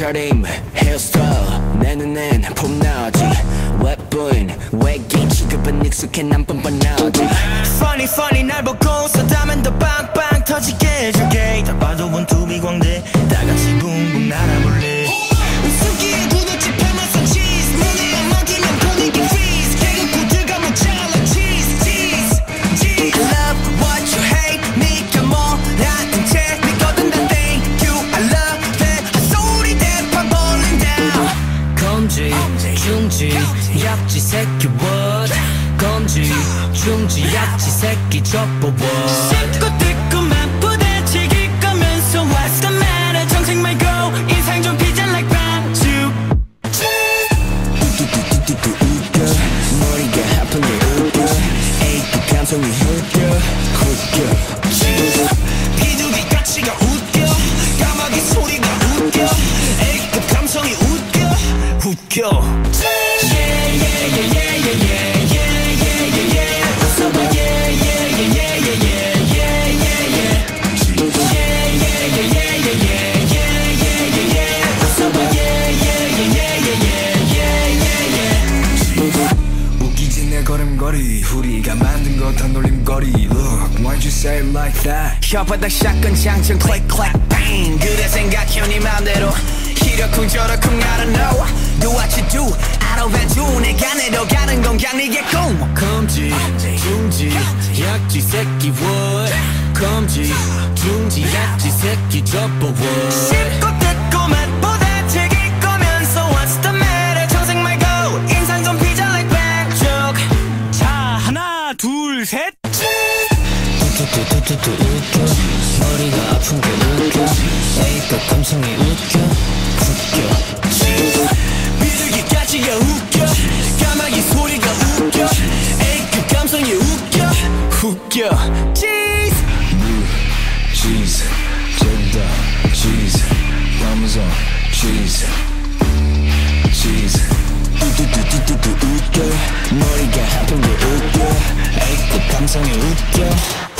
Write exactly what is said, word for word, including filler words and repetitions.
옷차림 헤어스타일 내 눈엔 폼나지 웹보인 외계인 취급은 익숙해 난 뻔뻔하지 Funny funny 날 보고 서다면 더 빵빵 터지게 해줄게 다 봐도 원투비 광대 다같이 붕붕 날아볼래 웃음기에 구두집 펴면서 cheese 눈에 안 먹이면 분위기 freeze 개그 코드가 모자라 cheese cheese cheese Love what you hate 니가 뭐라든 채 믿거든 다 thank you I love that 한 소리 대판 벌린 down 검지 중지 약지 새끼 what 검지 중지 약지 새끼 접어 what 씹고 뜯고만 부대찌기 거면서 what's the matter 정색 말고 인상 좀 피자 like 반죽 뚜뚜뚜뚜뚜 웃겨 머리가 아픈 게 웃겨 A급 감성이 웃겨 웃겨 비둘기 가치가 웃겨 까마귀 소리가 웃겨 A급 감성이 웃겨 웃겨 Yeah yeah yeah yeah yeah yeah yeah yeah yeah 웃어봐 yeah yeah yeah yeah yeah yeah yeah yeah yeah yeah yeah yeah yeah yeah yeah yeah 웃어봐 yeah yeah yeah yeah yeah yeah yeah yeah 웃기지 내 걸음걸이 우리가 만든 거 다 놀림거리 Look why'd you say it like that 혓바닥 샷건 장전 click click bang 그래 생각해 네 맘대로 이러쿵 저러쿵 I don't know Do what you do I don't want you 내가 내려가는 건 그냥 네게 꿈 검지 중지 약지 새끼 what 검지 중지 약지 새끼 접어 what 씹고 뜯고만 부대찌기 거면서 What's the matter 정색 말고 인상 좀 피자 like 반죽 자 하나 둘셋 뚜뚜뚜뚜뚜 웃겨 머리가 아픈 게 웃겨 A급 감성이 웃겨 웃겨 비둘기까지가 웃겨 까마귀 소리가 웃겨 A급 감성이 웃겨 웃겨 Cheese Cheese cheddar cheese parmesan cheese cheese 뚜뚜뚜뚜뚜 웃겨 머리가 아픈 게 웃겨 A급 감성이 웃겨